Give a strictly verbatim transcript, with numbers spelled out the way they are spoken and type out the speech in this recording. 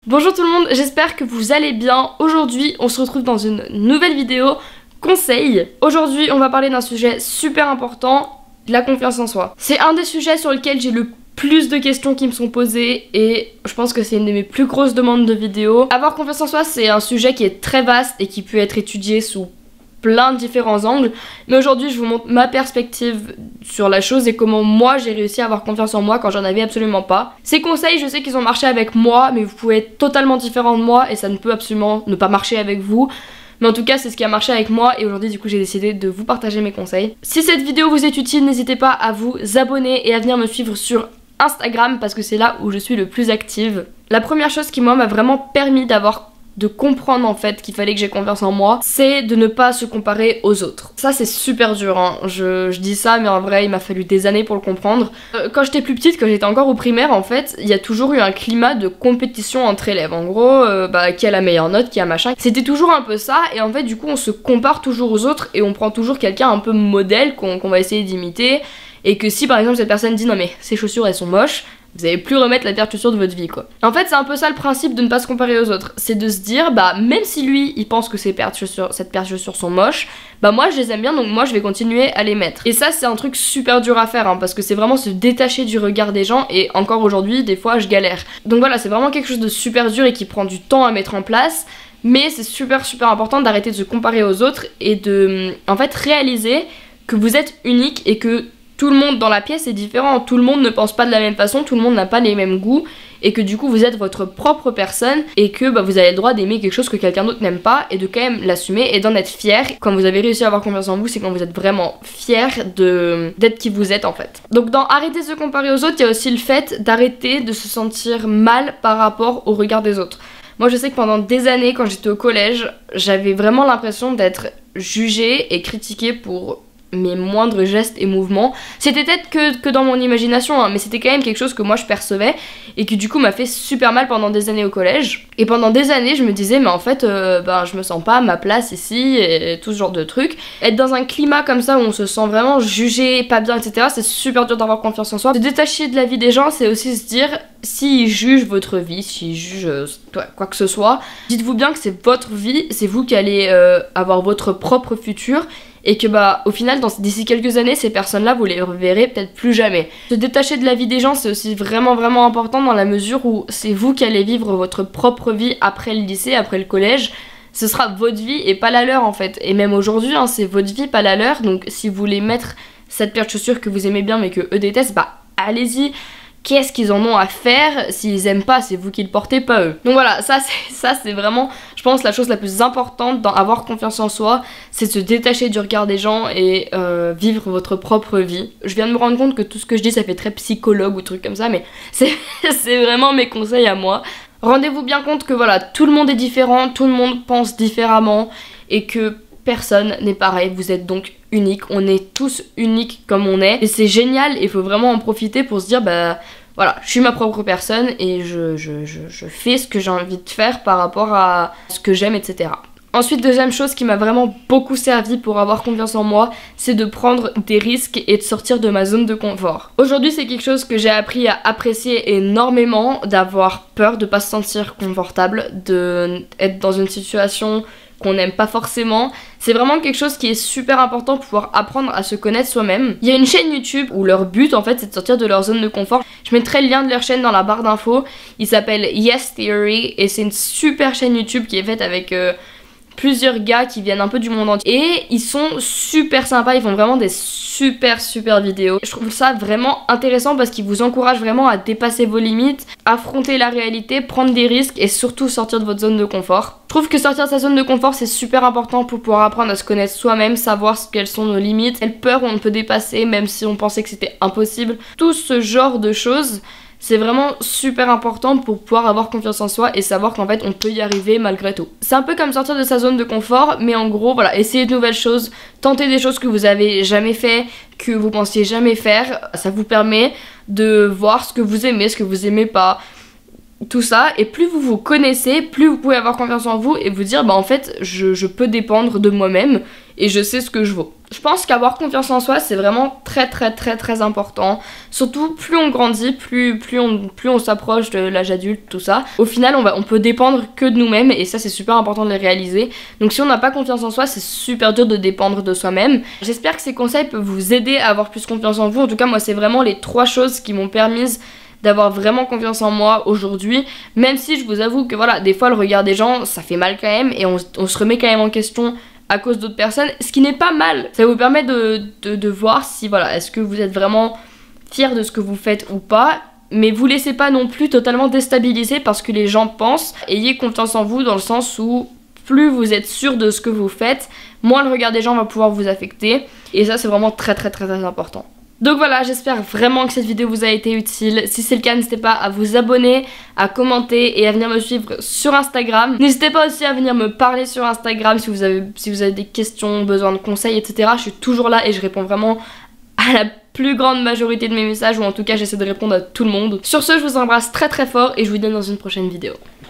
Bonjour tout le monde, j'espère que vous allez bien. Aujourd'hui, on se retrouve dans une nouvelle vidéo conseil. Aujourd'hui, on va parler d'un sujet super important, la confiance en soi. C'est un des sujets sur lesquels j'ai le plus de questions qui me sont posées et je pense que c'est une de mes plus grosses demandes de vidéos. Avoir confiance en soi, c'est un sujet qui est très vaste et qui peut être étudié sous plein de différents angles, mais aujourd'hui je vous montre ma perspective sur la chose et comment moi j'ai réussi à avoir confiance en moi quand j'en avais absolument pas. Ces conseils, je sais qu'ils ont marché avec moi, mais vous pouvez être totalement différent de moi et ça ne peut absolument ne pas marcher avec vous. Mais en tout cas c'est ce qui a marché avec moi et aujourd'hui du coup j'ai décidé de vous partager mes conseils. Si cette vidéo vous est utile, n'hésitez pas à vous abonner et à venir me suivre sur Instagram parce que c'est là où je suis le plus active. La première chose qui moi m'a vraiment permis d'avoir de comprendre en fait qu'il fallait que j'ai confiance en moi, c'est de ne pas se comparer aux autres. Ça c'est super dur, hein. je, je dis ça mais en vrai il m'a fallu des années pour le comprendre. Euh, quand j'étais plus petite, quand j'étais encore au primaire en fait, il y a toujours eu un climat de compétition entre élèves. En gros, euh, bah, qui a la meilleure note, qui a machin. C'était toujours un peu ça et en fait du coup on se compare toujours aux autres et on prend toujours quelqu'un un peu modèle qu'on qu'on va essayer d'imiter. Et que si par exemple cette personne dit non mais ces chaussures elles sont moches, vous allez plus remettre la paire de chaussures de votre vie quoi. En fait c'est un peu ça le principe de ne pas se comparer aux autres. C'est de se dire bah même si lui il pense que ces paires de chaussures, cette paire de chaussures sont moches, bah moi je les aime bien donc moi je vais continuer à les mettre. Et ça c'est un truc super dur à faire hein, parce que c'est vraiment se détacher du regard des gens et encore aujourd'hui des fois je galère. Donc voilà, c'est vraiment quelque chose de super dur et qui prend du temps à mettre en place. Mais c'est super super important d'arrêter de se comparer aux autres et de en fait réaliser que vous êtes unique et que tout le monde dans la pièce est différent, tout le monde ne pense pas de la même façon, tout le monde n'a pas les mêmes goûts et que du coup vous êtes votre propre personne et que bah, vous avez le droit d'aimer quelque chose que quelqu'un d'autre n'aime pas et de quand même l'assumer et d'en être fier. Quand vous avez réussi à avoir confiance en vous, c'est quand vous êtes vraiment fier de d'être qui vous êtes en fait. Donc dans arrêter de se comparer aux autres, il y a aussi le fait d'arrêter de se sentir mal par rapport au regard des autres. Moi je sais que pendant des années quand j'étais au collège, j'avais vraiment l'impression d'être jugée et critiquée pour mes moindres gestes et mouvements. C'était peut-être que, que dans mon imagination, hein, mais c'était quand même quelque chose que moi je percevais et qui du coup m'a fait super mal pendant des années au collège. Et pendant des années je me disais mais en fait euh, ben, je me sens pas à ma place ici et tout ce genre de trucs. Être dans un climat comme ça où on se sent vraiment jugé, pas bien, et cetera, c'est super dur d'avoir confiance en soi. Se détacher de la vie des gens, c'est aussi se dire s'ils jugent votre vie, s'ils jugent euh, quoi que ce soit, dites-vous bien que c'est votre vie, c'est vous qui allez euh, avoir votre propre futur. Et que bah au final d'ici quelques années ces personnes là vous les reverrez peut-être plus jamais. Se détacher de la vie des gens c'est aussi vraiment vraiment important dans la mesure où c'est vous qui allez vivre votre propre vie après le lycée, après le collège. Ce sera votre vie et pas la leur en fait. Et même aujourd'hui hein, c'est votre vie pas la leur. Donc si vous voulez mettre cette paire de chaussures que vous aimez bien mais que eux détestent, bah allez-y. Qu'est-ce qu'ils en ont à faire? S'ils aiment pas, c'est vous qui le portez, pas eux. Donc voilà, ça c'est ça c'est vraiment, je pense, la chose la plus importante dans avoir confiance en soi, c'est de se détacher du regard des gens et euh, vivre votre propre vie. Je viens de me rendre compte que tout ce que je dis, ça fait très psychologue ou truc comme ça, mais c'est vraiment mes conseils à moi. Rendez-vous bien compte que voilà, tout le monde est différent, tout le monde pense différemment et que personne n'est pareil, vous êtes donc unique, on est tous uniques comme on est et c'est génial et il faut vraiment en profiter pour se dire bah voilà, je suis ma propre personne et je, je, je, je fais ce que j'ai envie de faire par rapport à ce que j'aime, et cetera. Ensuite, deuxième chose qui m'a vraiment beaucoup servi pour avoir confiance en moi, c'est de prendre des risques et de sortir de ma zone de confort. Aujourd'hui, c'est quelque chose que j'ai appris à apprécier énormément, d'avoir peur de pas se sentir confortable, d'être dans une situation qu'on n'aime pas forcément. C'est vraiment quelque chose qui est super important pour pouvoir apprendre à se connaître soi-même. Il y a une chaîne YouTube où leur but en fait c'est de sortir de leur zone de confort. Je mettrai le lien de leur chaîne dans la barre d'infos. Il s'appelle Yes Theory et c'est une super chaîne YouTube qui est faite avec euh, plusieurs gars qui viennent un peu du monde entier et ils sont super sympas, ils font vraiment des super super vidéos. Je trouve ça vraiment intéressant parce qu'ils vous encouragent vraiment à dépasser vos limites, affronter la réalité, prendre des risques et surtout sortir de votre zone de confort. Je trouve que sortir de sa zone de confort c'est super important pour pouvoir apprendre à se connaître soi-même, savoir quelles sont nos limites, quelles peurs on peut dépasser même si on pensait que c'était impossible. Tout ce genre de choses, c'est vraiment super important pour pouvoir avoir confiance en soi et savoir qu'en fait on peut y arriver malgré tout. C'est un peu comme sortir de sa zone de confort, mais en gros voilà, essayez de nouvelles choses, tentez des choses que vous avez jamais fait, que vous pensiez jamais faire. Ça vous permet de voir ce que vous aimez, ce que vous aimez pas, tout ça. Et plus vous vous connaissez, plus vous pouvez avoir confiance en vous et vous dire bah en fait je, je peux dépendre de moi-même et je sais ce que je vaux. Je pense qu'avoir confiance en soi, c'est vraiment très très très très important. Surtout, plus on grandit, plus, plus on, plus on s'approche de l'âge adulte, tout ça. Au final, on, va, on peut dépendre que de nous-mêmes, et ça, c'est super important de le réaliser. Donc si on n'a pas confiance en soi, c'est super dur de dépendre de soi-même. J'espère que ces conseils peuvent vous aider à avoir plus confiance en vous. En tout cas, moi, c'est vraiment les trois choses qui m'ont permis d'avoir vraiment confiance en moi aujourd'hui, même si je vous avoue que voilà, des fois le regard des gens, ça fait mal quand même, et on, on se remet quand même en question à cause d'autres personnes, ce qui n'est pas mal. Ça vous permet de, de, de voir si voilà, est-ce que vous êtes vraiment fier de ce que vous faites ou pas, mais vous laissez pas non plus totalement déstabiliser parce que les gens pensent. Ayez confiance en vous dans le sens où plus vous êtes sûr de ce que vous faites, moins le regard des gens va pouvoir vous affecter, et ça c'est vraiment très très très très important. Donc voilà, j'espère vraiment que cette vidéo vous a été utile. Si c'est le cas, n'hésitez pas à vous abonner, à commenter et à venir me suivre sur Instagram. N'hésitez pas aussi à venir me parler sur Instagram si vous avez, si vous avez des questions, besoin de conseils, et cetera. Je suis toujours là et je réponds vraiment à la plus grande majorité de mes messages, ou en tout cas j'essaie de répondre à tout le monde. Sur ce, je vous embrasse très très fort et je vous dis dans une prochaine vidéo.